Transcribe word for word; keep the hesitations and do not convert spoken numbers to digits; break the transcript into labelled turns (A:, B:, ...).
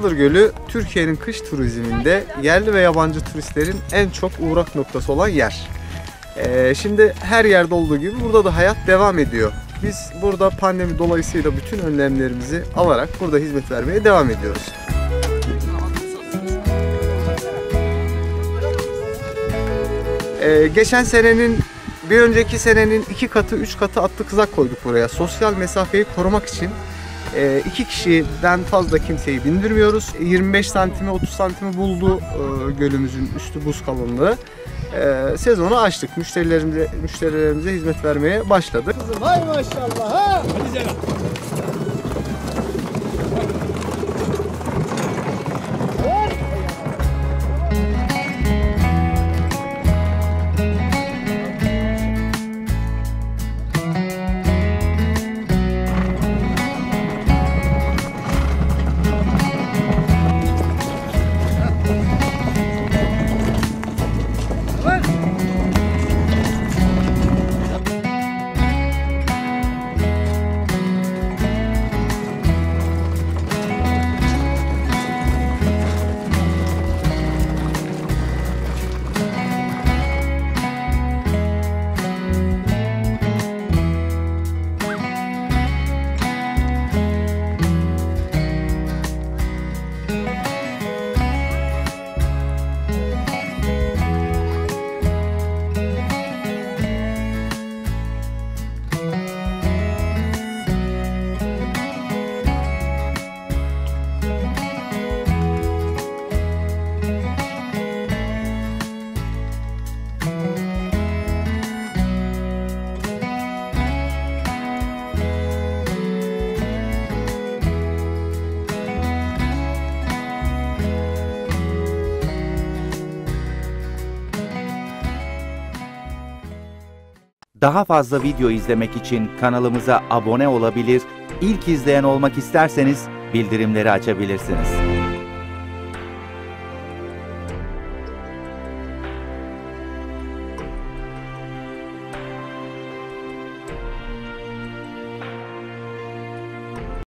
A: Iğdır Gölü, Türkiye'nin kış turizminde yerli ve yabancı turistlerin en çok uğrak noktası olan yer. Ee, şimdi her yerde olduğu gibi burada da hayat devam ediyor. Biz burada pandemi dolayısıyla bütün önlemlerimizi alarak burada hizmet vermeye devam ediyoruz. Ee, geçen senenin, bir önceki senenin iki katı, üç katı atlı kızak koyduk buraya. Sosyal mesafeyi korumak için e, iki kişiden fazla kimseyi bindirmiyoruz. yirmi beş santime otuz santimi buldu e, gölümüzün üstü buz kalınlığı. E, sezonu açtık. Müşterilerimize, müşterilerimize hizmet vermeye başladık.
B: Hay maşallah ha. Hadi canım.
C: Daha fazla video izlemek için kanalımıza abone olabilir, ilk izleyen olmak isterseniz bildirimleri açabilirsiniz.